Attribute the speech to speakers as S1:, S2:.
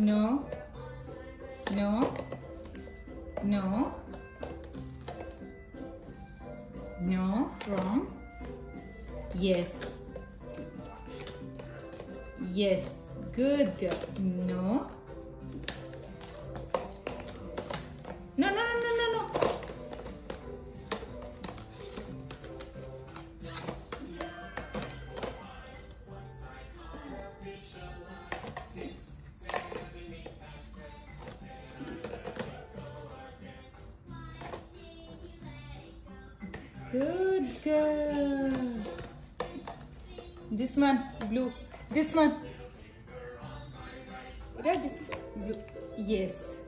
S1: No. No. No. No. Wrong. Yes. Yes. Good girl. No. No, no, no, no, no, no. Good girl. This one, blue. This one. Right, this blue. Yes.